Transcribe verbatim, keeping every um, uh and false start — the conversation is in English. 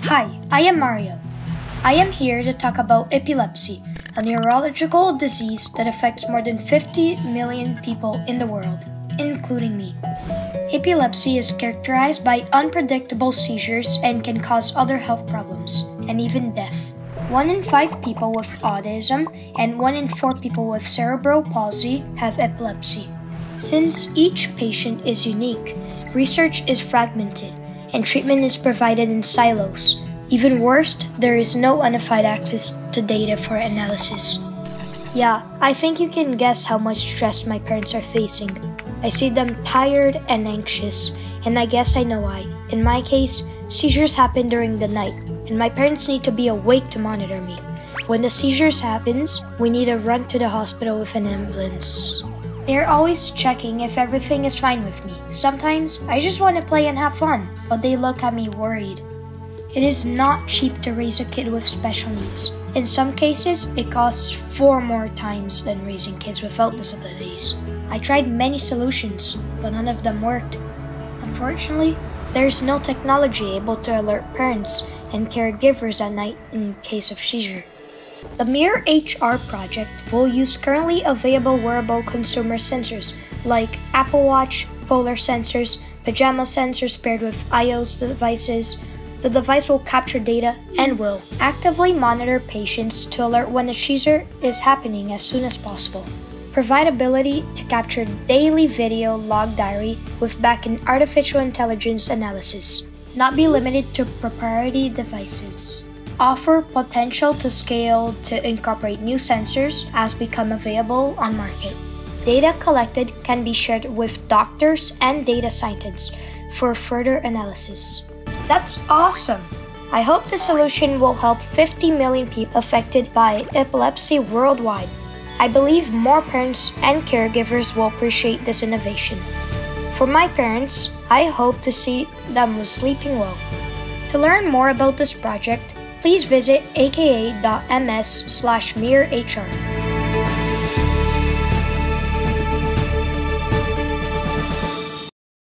Hi, I am Mario. I am here to talk about epilepsy, a neurological disease that affects more than fifty million people in the world, including me. Epilepsy is characterized by unpredictable seizures and can cause other health problems, and even death. One in five people with autism and one in four people with cerebral palsy have epilepsy. Since each patient is unique, research is fragmented, and treatment is provided in silos. Even worse, there is no unified access to data for analysis. Yeah, I think you can guess how much stress my parents are facing. I see them tired and anxious, and I guess I know why. In my case, seizures happen during the night, and my parents need to be awake to monitor me. When the seizures happens, we need to run to the hospital with an ambulance. They're always checking if everything is fine with me. Sometimes, I just want to play and have fun, but they look at me worried. It is not cheap to raise a kid with special needs. In some cases, it costs four more times than raising kids without disabilities. I tried many solutions, but none of them worked. Unfortunately, there is no technology able to alert parents and caregivers at night in case of seizure. The MirrorHR project will use currently available wearable consumer sensors like Apple Watch, Polar sensors, pajama sensors paired with iOS devices. The device will capture data and will actively monitor patients to alert when a seizure is happening as soon as possible. Provide ability to capture daily video log diary with back-end artificial intelligence analysis. Not be limited to proprietary devices. Offer potential to scale to incorporate new sensors as become available on market. Data collected can be shared with doctors and data scientists for further analysis. That's awesome! I hope the solution will help fifty million people affected by epilepsy worldwide. I believe more parents and caregivers will appreciate this innovation. For my parents, I hope to see them sleeping well. To learn more about this project, please visit aka dot m s slash mirrorhr.